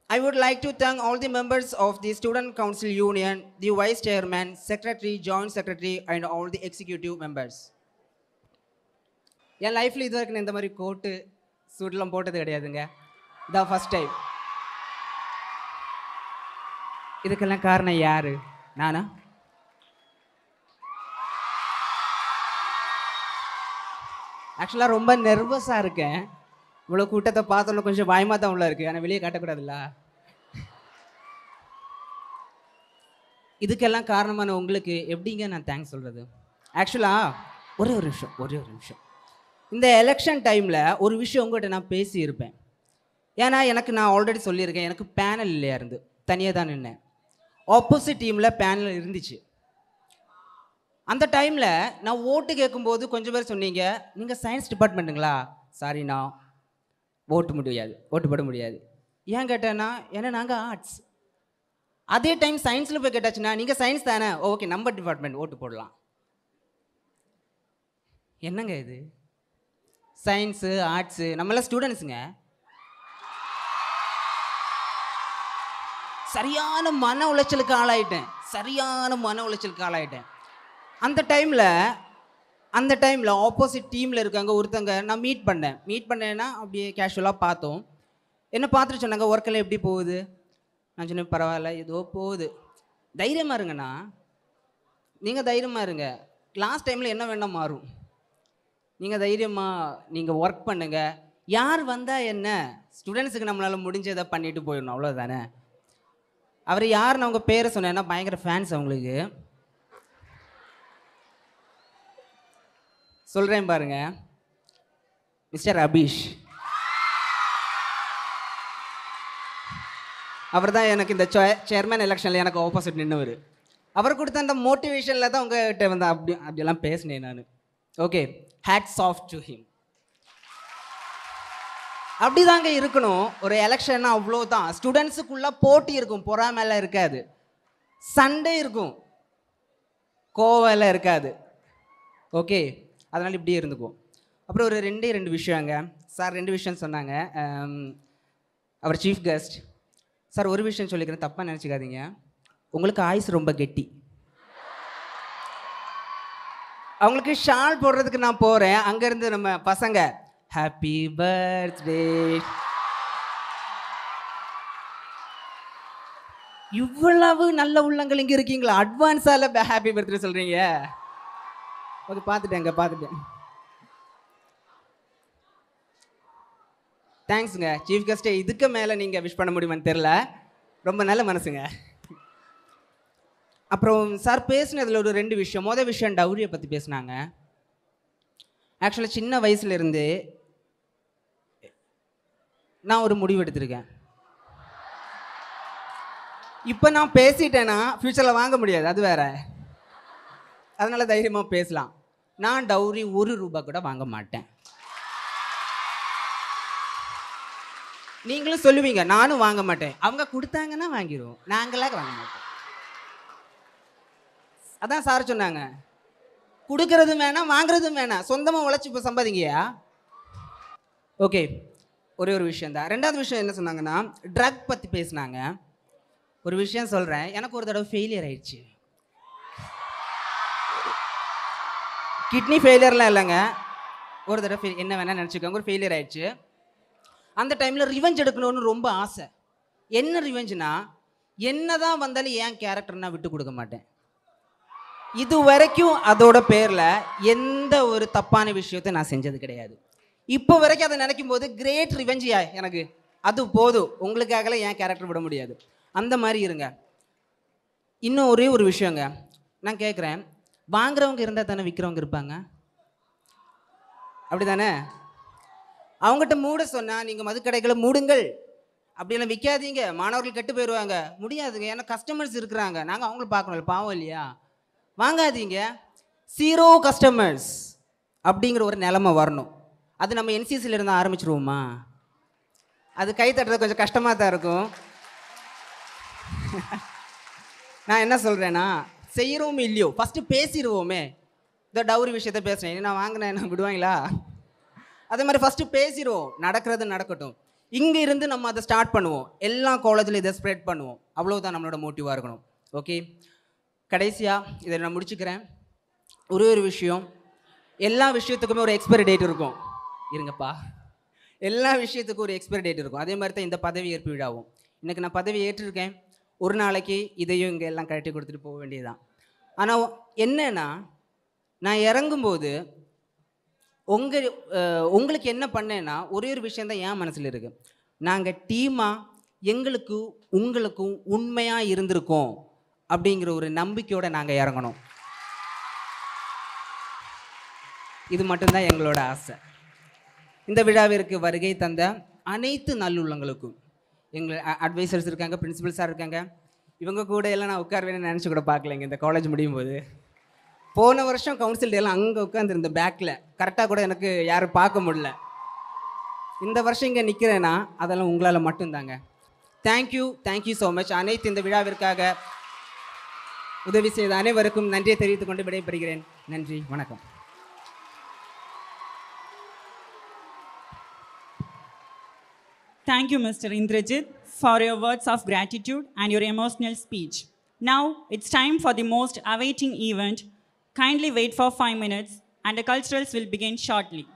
I would like to thank all the members of the Student Council Union, the Vice Chairman, Secretary, Joint Secretary, and all the executive members. என் லைஃப்பில் இது வரைக்கும் இந்த மாதிரி கோட்டு சூட்லாம் போட்டது கிடையாதுங்க. இதான் ஃபஸ்ட் டைம். இதுக்கெல்லாம் காரணம் யாரு? நானா? ஆக்சுவலாக ரொம்ப நர்வஸாக இருக்கேன். இவ்வளோ கூட்டத்தை பார்த்தோம்னா கொஞ்சம் பயமாக தான் உள்ள இருக்குது. ஆனால் வெளியே காட்டக்கூடாதுல்ல. இதுக்கெல்லாம் காரணமான உங்களுக்கு எப்படிங்க நான் தேங்க்ஸ் சொல்கிறது? ஆக்சுவலாக ஒரே ஒரு நிமிஷம் இந்த எலெக்ஷன் டைமில் ஒரு விஷயம் உங்கள்கிட்ட நான் பேசியிருப்பேன். ஏன்னா நான் ஆல்ரெடி சொல்லியிருக்கேன், எனக்கு பேனல் இல்லையா இருந்து தனியாக தான் நின்னேன். ஆப்போசிட் டீமில் பேனல் இருந்துச்சு. அந்த டைமில் நான் ஓட்டு கேட்கும்போது கொஞ்சம் பேர் சொன்னீங்க, நீங்கள் சயின்ஸ் டிபார்ட்மெண்ட்டுங்களா? சாரிண்ணா, ஓட்டு போட முடியாது. ஏன் கேட்டேன்னா, ஏன்னா நாங்கள் ஆர்ட்ஸ். அதே டைம் சயின்ஸில் போய் கேட்டாச்சுன்னா, நீங்கள் சயின்ஸ் தானே, ஓகே நம்ம டிபார்ட்மெண்ட் ஓட்டு போடலாம். என்னங்க இது? சயின்ஸு ஆர்ட்ஸு நம்மளாம் ஸ்டூடெண்ட்ஸுங்க. சரியான மன உளைச்சலுக்கு ஆளாயிட்டேன். அந்த டைமில் ஆப்போசிட் டீமில் இருக்காங்க ஒருத்தங்க நான் மீட் பண்ணேன்னா அப்படியே கேஷுவலாக பார்த்தோம். என்ன பார்த்துட்டு சொன்னாங்க, ஒர்க்கெல்லாம் எப்படி போகுது? நான் சொன்னேன், பரவாயில்ல ஏதோ போகுது. தைரியமாக இருங்கண்ணா, நீங்கள் தைரியமாக இருங்க. லாஸ்ட் டைமில் என்ன வேணால் மாறும். நீங்கள் நீங்கள் ஒர்க் பண்ணுங்கள். யார் வந்தால் என்ன, ஸ்டூடெண்ட்ஸுக்கு நம்மளால் முடிஞ்சதை பண்ணிட்டு போயிடணும், அவ்வளோதானே. அவர் யாருன்னு அவங்க பேரை சொன்னேன்னா பயங்கர ஃபேன்ஸ் அவங்களுக்கு. சொல்கிறேன் பாருங்க, மிஸ்டர் அபீஷ். அவர் தான் எனக்கு இந்த சேர்மன் எலெக்ஷனில் எனக்கு ஆப்போசிட் நின்னவர். அவர் கொடுத்த அந்த மோட்டிவேஷனில் தான் உங்கள்கிட்ட வந்து அப்படியெல்லாம் பேசினேன் நான். Okay, hats off to him. அப்படி தாங்க இருக்கணும். ஒரு எலெக்ஷன்னா அவ்வளோ தான். ஸ்டூடெண்ட்ஸுக்குள்ளே போட்டி இருக்கும், பொறாமைலாம் இருக்காது, சண்டே இருக்கும், கோவெல்லாம் இருக்காது. ஓகே, அதனால் இப்படியே இருந்துக்கும். அப்புறம் ஒரு ரெண்டு விஷயங்க சார். 2 விஷயம் சொன்னாங்க. அவர் சீஃப் கெஸ்ட் சார். ஒரு விஷயம் சொல்லிக்கிறேன், தப்பாக நினச்சிக்காதீங்க. உங்களுக்கு ஆயுஸ் ரொம்ப கெட்டி. அவங்களுக்கு ஷால் போடுறதுக்கு நான் போகிறேன், அங்கேருந்து நம்ம பசங்க ஹாப்பி பர்த்டே, இவ்வளவு நல்ல உள்ளங்கள் இங்கே இருக்கீங்களா? அட்வான்ஸால ஹாப்பி பர்த்டே சொல்கிறீங்க. ஓகே, பார்த்துட்டேன். தேங்க்ஸுங்க சீஃப் கெஸ்ட்டே. இதுக்கு மேலே நீங்கள் விஷ் பண்ண முடியுமான்னு தெரில. ரொம்ப நல்ல மனசுங்க. அப்புறம் சார் பேசினதில் ஒரு 2 விஷயம். மொதல் விஷயம் டவுரியை பற்றி பேசினாங்க. ஆக்சுவலாக சின்ன வயசுலேருந்து நான் ஒரு முடிவு எடுத்திருக்கேன். இப்போ நான் பேசிட்டேன்னா ஃப்யூச்சரில் வாங்க முடியாது, அது வேற. அதனால் தைரியமாக பேசலாம். நான் டவுரி 1 ரூபா கூட வாங்க மாட்டேன். நீங்களும் சொல்லுவீங்க, நானும் வாங்க மாட்டேன். அவங்க கொடுத்தாங்கன்னா வாங்கிடுவோம், நாங்களாக வாங்க மாட்டோம். அதான் சார் சொன்னாங்க, கொடுக்கறதும் வேணாம் வாங்குறதும் வேணாம், சொந்தமாக உழைச்சி இப்போ சம்பாதிங்கயா. ஓகே, ஒரே ஒரு விஷயம் தான். 2வது விஷயம் என்ன சொன்னாங்கன்னா, ட்ரக் பற்றி பேசினாங்க. ஒரு விஷயம் சொல்கிறேன், எனக்கு ஒரு தடவை ஃபெயிலியர் ஆயிடுச்சு. கிட்னி ஃபெயிலியர்லாம் இல்லைங்க, ஒரு தடவை என்ன வேணால் நினச்சிக்கோங்க, ஒரு ஃபெயிலியர் ஆயிடுச்சு. அந்த டைமில் ரிவெஞ்ச் எடுக்கணும்னு ரொம்ப ஆசை. என்ன ரிவெஞ்சுனா, என்ன தான் வந்தாலும் என் கேரக்டர் நான் விட்டு கொடுக்க மாட்டேன். இது வரைக்கும் அதோட பேரில் எந்த ஒரு தப்பான விஷயத்தை நான் செஞ்சது கிடையாது. இப்போ வரைக்கும் அதை நினைக்கும் போது கிரேட் ரிவெஞ்சியா எனக்கு அது போதும். உங்களுக்காகலாம் என் கேரக்டர் விட முடியாது. அந்த மாதிரி இருங்க. இன்னும் ஒரே ஒரு விஷயங்க நான் கேட்குறேன், வாங்குறவங்க இருந்தால் தானே விற்கிறவங்க இருப்பாங்க, அப்படி தானே? அவங்ககிட்ட மூட சொன்னால், நீங்கள் மதுக்கடைகளை மூடுங்கள், அப்படியெல்லாம் விற்காதீங்க, மாணவர்கள் கெட்டு போயிடுவாங்க. முடியாதுங்க, ஏன்னா கஸ்டமர்ஸ் இருக்கிறாங்க, நாங்கள் அவங்கள பார்க்கணும், பாவம் இல்லையா? வாங்காதீங்க. 0 கஸ்டமர்ஸ் அப்படிங்கிற ஒரு நிலைமை வரணும். அது நம்ம NCCயில் இருந்து ஆரம்பிச்சிருவோமா? அது கை தட்டுறது கொஞ்சம் கஷ்டமாக தான் இருக்கும். நான் என்ன சொல்கிறேன்னா, செய்கிறோம் இல்லையோ ஃபஸ்ட்டு பேசிடுவோமே. இந்த டவுரி விஷயத்த பேசுகிறேன், நான் வாங்கினேன், என்ன விடுவாங்களா? அதே மாதிரி ஃபஸ்ட்டு பேசிடுவோம், நடக்கிறது நடக்கட்டும். இங்கே இருந்து நம்ம அதை ஸ்டார்ட் பண்ணுவோம், எல்லா காலேஜில் இதை ஸ்ப்ரெட் பண்ணுவோம். அவ்வளோதான் நம்மளோட மோட்டிவாக இருக்கணும். ஓகே, கடைசியாக இதை நான் முடிச்சுக்கிறேன். ஒரு விஷயம், எல்லா விஷயத்துக்குமே ஒரு எக்ஸ்பைரி டேட் இருக்கும். இருங்கப்பா, எல்லா விஷயத்துக்கும் ஒரு எக்ஸ்பைரி டேட் இருக்கும். அதே மாதிரி தான் இந்த பதவி ஏற்பு விழாவும். இன்றைக்கி நான் பதவி ஏற்றிருக்கேன், ஒரு நாளைக்கு இதையும் இங்கே எல்லாம் கழட்டி கொடுத்துட்டு போக வேண்டியதுதான். ஆனால் என்னன்னா, நான் இறங்கும்போது உங்களுக்கு என்ன பண்ணேன்னா, ஒரே ஒரு விஷயந்தான் என் மனசில் இருக்குது. நாங்கள் டீமாக உங்களுக்கும் உண்மையாக இருந்திருக்கோம் அப்படிங்கிற ஒரு நம்பிக்கையோடு நாங்கள் இறங்கணும். இது மட்டும்தான் எங்களோட ஆசை. இந்த விழாவிற்கு வருகை தந்த அனைத்து நல்லுள்ளங்களுக்கும், எங்கள் அட்வைசர்ஸ் இருக்காங்க, பிரின்சிபல்ஸாக இருக்காங்க, இவங்க கூட எல்லாம் நான் உட்காருவேன்னு நினச்சி கூட பார்க்கலைங்க. இந்த காலேஜ் முடியும் போது, போன வருஷம் கவுன்சில் டேலாம் அங்கே உட்காந்துருந்த பேக்கில் கரெக்டாக கூட எனக்கு யாரும் பார்க்க முடியல. இந்த வருஷம் இங்கே நிற்கிறேன்னா அதெல்லாம் உங்களால் மட்டும்தாங்க. Thank you so much. அனைத்து இந்த விழாவிற்காக உதவி செய்த அனைவருக்கும் நன்றியை தெரிவித்துக் கொண்டு விடைபெறுகிறேன். நன்றி, வணக்கம். Thank you, Mr. Indrajith, for your words of gratitude and your emotional speech. Now, it's time for the most awaiting event. Kindly wait for 5 minutes and the culturals will begin shortly.